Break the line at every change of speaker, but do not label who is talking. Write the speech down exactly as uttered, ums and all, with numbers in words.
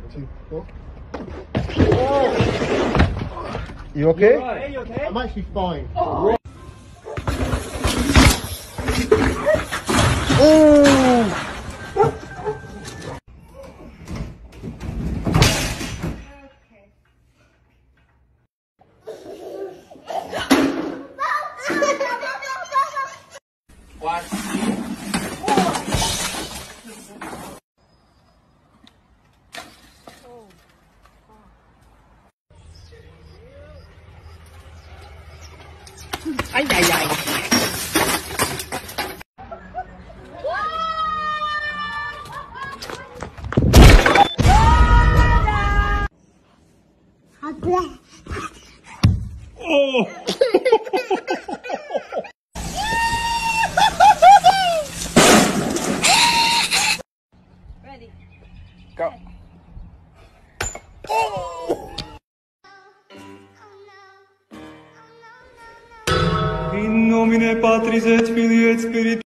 two, four. Oh. You okay?
Right. Hey, you okay?
I'm actually fine.
Oh.
Oh.
One.
Ay, ay, ay.
Oh!
Ready.
Go. Oh! In nomine Patris et Filii et Spiritus